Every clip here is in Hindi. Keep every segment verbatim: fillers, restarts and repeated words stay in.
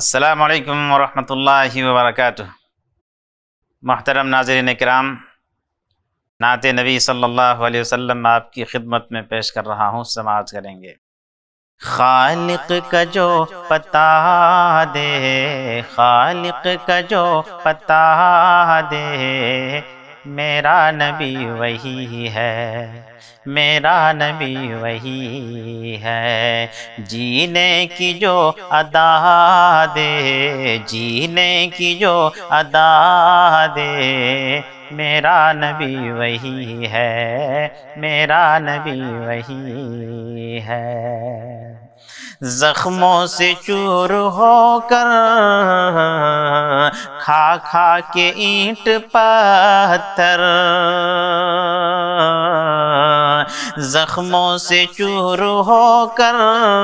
अस्सलामु अलैकुम वरहमतुल्लाहि वबरकातुह। मुहतरम नाज़रीन किराम, नात नबी सल्लल्लाहु अलैहि वसल्लम आपकी खिदमत में पेश कर रहा हूँ, समाअत करेंगे। खालिक का जो पता दे, खालिक का जो पता दे, मेरा नबी वही है, मेरा नबी वही है। जीने की जो अदा दे, जीने की जो अदा दे, मेरा नबी वही है, मेरा नबी वही है। जख्मों से चूर होकर खा खा के ईंट पत्थर, जख्मों से चूर होकर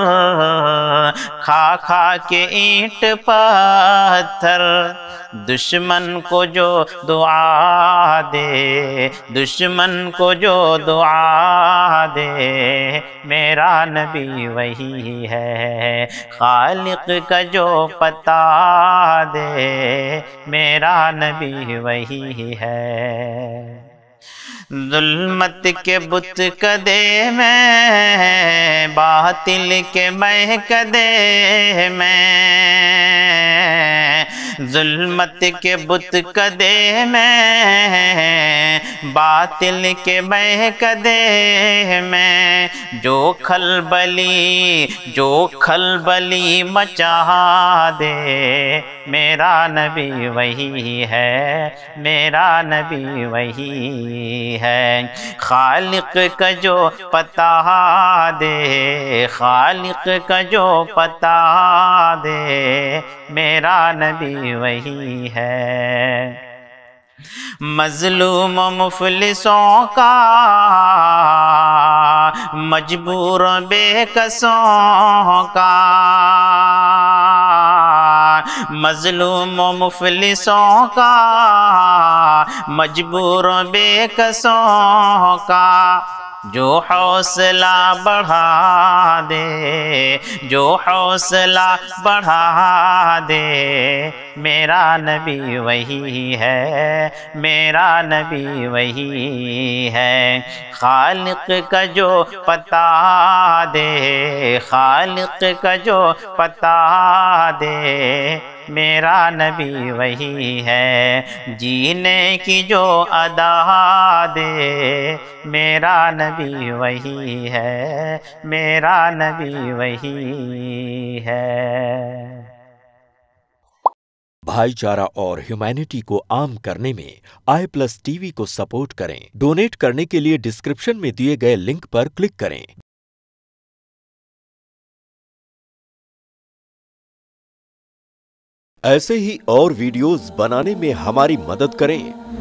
खा खा के ईंट पत्थर, दुश्मन को जो दुआ दे, दुश्मन को जो दुआ दे, मेरा नबी वही है। खालिक का जो पता दे, मेरा नबी वही है। जुल्मत के बुत कदे में, बातिल के मह कदे में, जुल्मत के बुत कदे में, बातिल के मह कदे में, जो खलबली जो खलबली मचा दे, मेरा नबी वही है, मेरा नबी वही है। खालिक का जो पता दे, खालिक का जो पता दे, मेरा नबी वही है। मजलूम मुफलिसों का, मजबूर बेकसों का, मजलूम मुफलिसों का, मजबूर बेकसों का, जो हौसला बढ़ा दे, जो हौसला बढ़ा दे, मेरा नबी वही है, मेरा नबी वही है। खालिक का जो पता दे, खालिक का जो पता दे, मेरा नबी वही है। जीने की जो अदा दे, मेरा नबी वही है, मेरा नबी वही है। भाईचारा और ह्यूमैनिटी को आम करने में आई प्लस टीवी को सपोर्ट करें। डोनेट करने के लिए डिस्क्रिप्शन में दिए गए लिंक पर क्लिक करें। ऐसे ही और वीडियोस बनाने में हमारी मदद करें